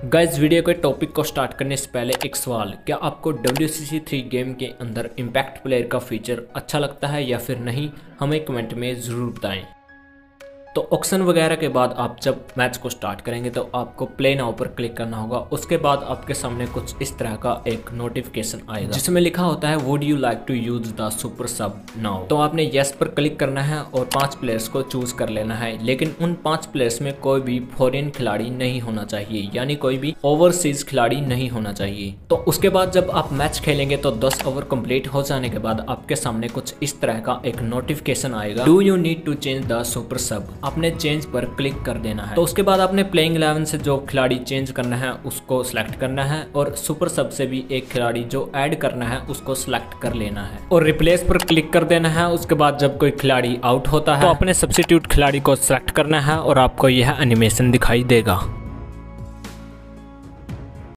Guys, video के topic को start करने से पहले एक सवाल, क्या आपको WCC3 गेम के अंदर इम्पैक्ट प्लेयर का फीचर अच्छा लगता है या फिर नहीं? हमें कमेंट में ज़रूर बताएं। तो ऑक्शन वगैरह के बाद आप जब मैच को स्टार्ट करेंगे तो आपको प्ले नाउ पर क्लिक करना होगा। उसके बाद आपके सामने कुछ इस तरह का एक नोटिफिकेशन आएगा जिसमें लिखा होता है would you like to use the super sub now. तो आपने येस पर क्लिक करना है और 5 प्लेयर्स को चूज कर लेना है, लेकिन उन 5 प्लेयर्स में कोई भी फॉरेन खिलाड़ी नहीं होना चाहिए, यानी कोई भी ओवरसीज खिलाड़ी नहीं होना चाहिए। तो उसके बाद जब आप मैच खेलेंगे तो 10 ओवर कंप्लीट हो जाने के बाद आपके सामने कुछ इस तरह का एक नोटिफिकेशन आएगा, do you need to change the super sub. आपने चेंज पर क्लिक कर देना है। तो उसके बाद आपने प्लेइंग 11 से जो खिलाड़ी चेंज करना है उसको सिलेक्ट करना है और सुपर सब से भी एक खिलाड़ी जो ऐड करना है उसको सिलेक्ट कर लेना है और रिप्लेस पर क्लिक कर देना है। उसके बाद जब कोई खिलाड़ी आउट होता है तो अपने सब्स्टिट्यूट खिलाड़ी को सिलेक्ट करना है और आपको यह एनिमेशन दिखाई देगा।